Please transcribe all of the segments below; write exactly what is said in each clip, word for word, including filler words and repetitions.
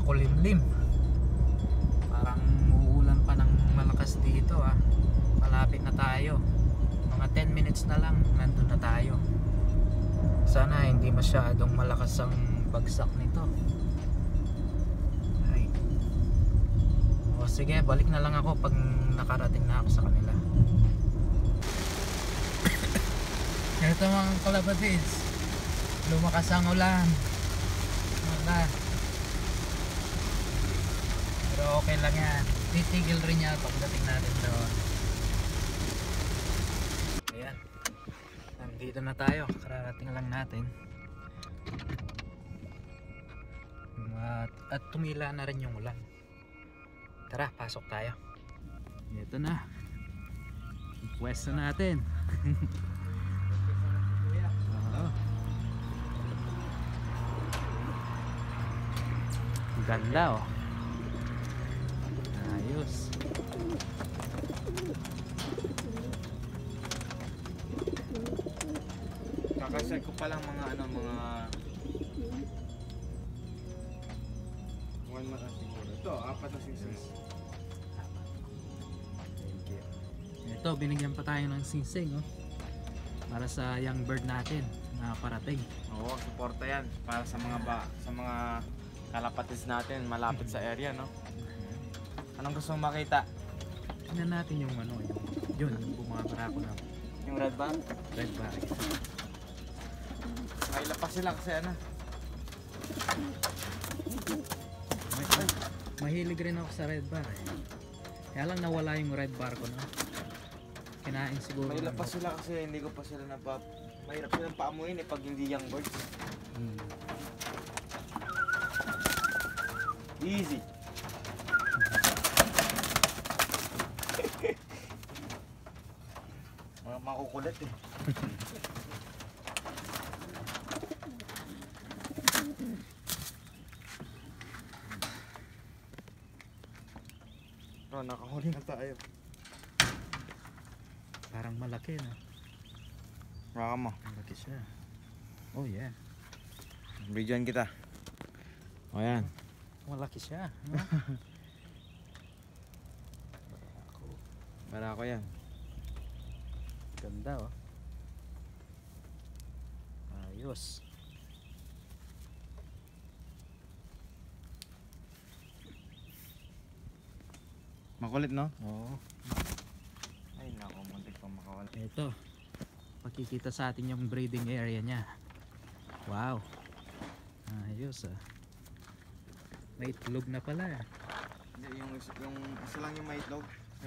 makulimlim. Parang uulan pa ng malakas dito ah. Malapit na tayo. Mga ten minutes na lang nandun na tayo. Sana hindi masyadong malakas ang bagsak nito. Ay. O sige, balik na lang ako pag nakarating na ako sa kanila. Ito mga kalabatids, lumakas ang ulan. Wala. Pero okay lang yan. Titigil rin yan pagdating natin doon. Ayan. Nandito na tayo. Kararating lang natin. At, at tumila na rin yung ulan. Tara, pasok tayo. Ito na. Pwesto natin. Oo. Ganda oh. Ayos. Kakaset ko pa lang mga ano, mga one month na siguro. Ito, apat na singsing. Thank you. Ito, binigyan pa tayo ng singsing oh. Para sa young bird natin na parating. Oo, suporta yan para sa mga ba, sa mga kalapatids natin malapit sa area, no? Anong gusto mong makita? Tingnan natin yung ano, yung yun, yung bumabara ko na Yung red bar? red bar. Ay, lapas sila kasi ano. May, ay, mahilig rin ako sa red bar eh. Kaya lang nawala yung red bar ko na. Kinain siguro. May ng- lapas sila kasi hindi ko pa sila napap... Mahirap silang paamuin eh pag hindi young birds. Hmm. Easy. Mga makukulit eh. Oh, nakahuli na tayo. Parang malaki na. Raka mo. Malaki siya. Oh yeah. Bigyan kita. O yan. Malaki siya. No? Barako yan. Ganda oh. Ayos. Makulit, no? Oo. Ay, naku, muntik pang makawala. Ito. Pakikita sa atin yung breeding area niya. Wow. Ayos ah. May itlog na pala eh. Hindi, yung, yung isa lang yung may itlog.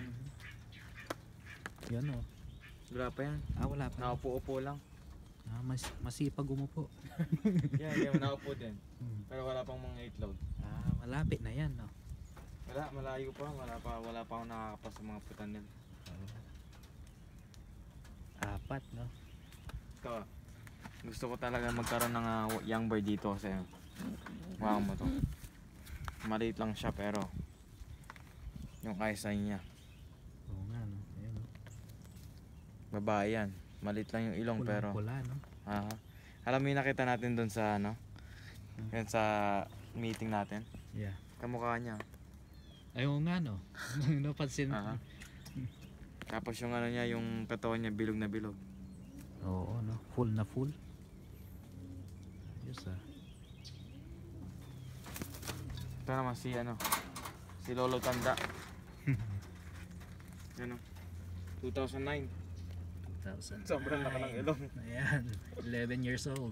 Yan oh. Wala pa yan. Ah, wala pa. Nakaupo-upo lang. Ah, mas, masipag umupo. Yan, yan, nakaupo din. Hmm. Pero wala pang mga itlog. Ah, malapit na yan no. Wala, malayo pa. Wala pa, wala pa ako nakakapas sa mga putan nila. Apat no. Ito, gusto ko talaga magkaroon ng uh, young bird dito kasi wow mo to. Maliit lang siya pero yung eyesight niya. Oo nga no. Ayan no. Babae yan. Maliit lang yung ilong pero Pula no. aha. Alam mo yung nakita natin doon sa ano? Yan sa meeting natin. Yeah. Kamukha niya. Ayun nga no. Napansin. Aha. Tapos yung ano niya, yung katawan niya bilog na bilog. Oo no. Full na full. Ayos ah. Ito naman si ano, si Lolo Tanda. Ano? two thousand nine. two thousand. Sobrang laki ng ilong. Ayan. eleven years old.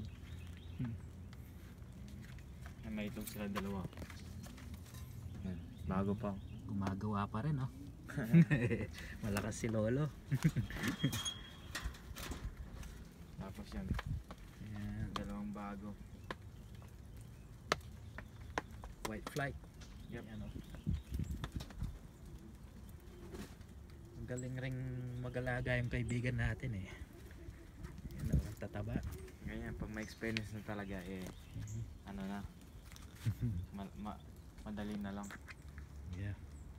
Ay, may itlog sila dalawa. Yan. Bago pa. Gumagawa pa rin no. Malakas si Lolo. Tapos yan, Ayan. dalawang bago. White flight. Yep. Ayan, oh. Ang galing ring mag-alaga yung kaibigan natin eh. Yan oh, ang tataba. Ganyan, pag may experience na talaga eh, ano na, ma ma madali na lang. Yeah.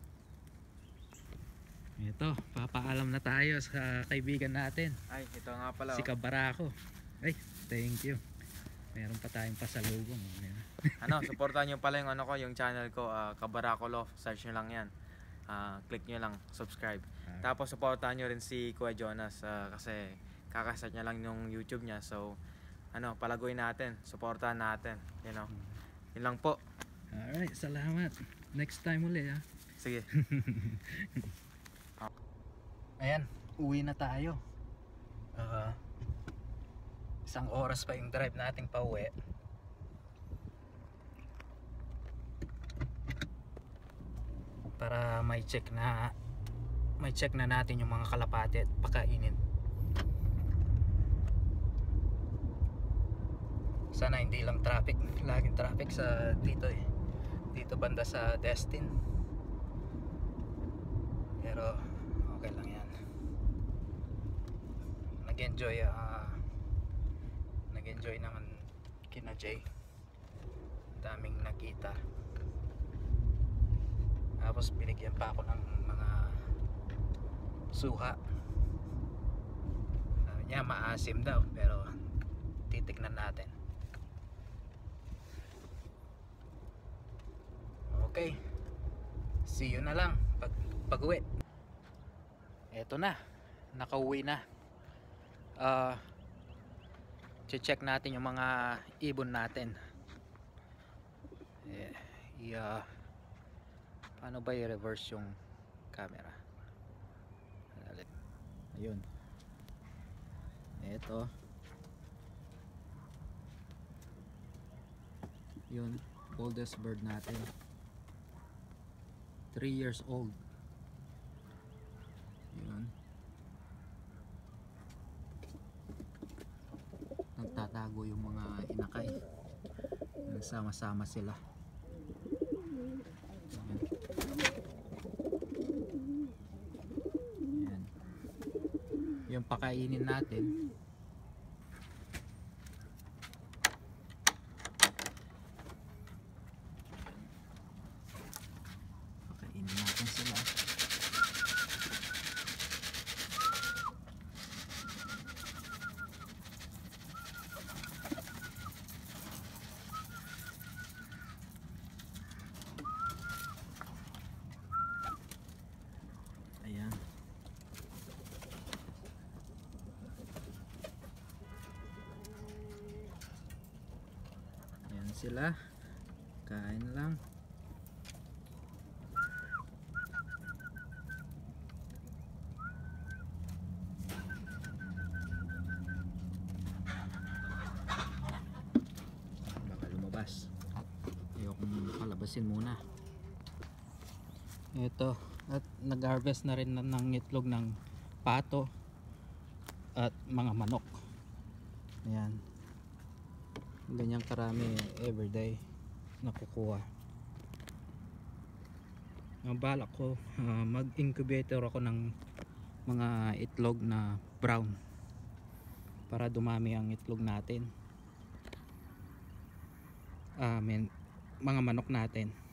Ito, papaalam na tayo sa kaibigan natin. Ay, ito nga pala. Si Oh. Kabarako. Ay, thank you. Meron pa tayong pasalubong. Ayan. ano, supportan nyo pala yung ano ko, yung channel ko, uh, Kabarakolo. Search nyo lang yan. Uh, click nyo lang, subscribe. Tapos supportan nyo rin si Kuya Jonas uh, kasi kakasat niya lang yung YouTube niya. So, ano, palaguin natin, supportan natin, you know. Yun lang po. Alright, salamat. Next time uli ha. Sige. Ayan, uwi na tayo. Uh, isang oras pa yung drive nating pauwi. Para may check na may check na natin yung mga kalapate at pakainin. Sana hindi lang traffic, laging traffic sa dito eh. Dito banda sa Destin. Pero okay lang yan. Nag-enjoy uh, nag-enjoy naman kina Jay. Daming nakita. Tapos binigyan pa ako ng mga suha. Sabi niya maasim daw, pero titignan natin. Okay, see you na lang pag pag-uwi. Eto na, nakauwi na. uh, check natin yung mga ibon natin. eh, yeah. Paano ba i-reverse yung camera? Ayun, eto yun, oldest bird natin, three years old. Yun, nagtatago yung mga inakay, nagsama-sama sila. Ayan. Yung pakainin natin, pakainin natin sila. Ayan. Ayan sila. Kain lang. Baka lumabas. Ayokong palabasin muna. Ito, at nag-harvest na rin ng itlog ng pato at mga manok. Ayan, ganyang karami everyday nakukuha. Ang balak ko, uh, mag-incubator ako ng mga itlog na brown para dumami ang itlog natin. I mean, mga manok natin.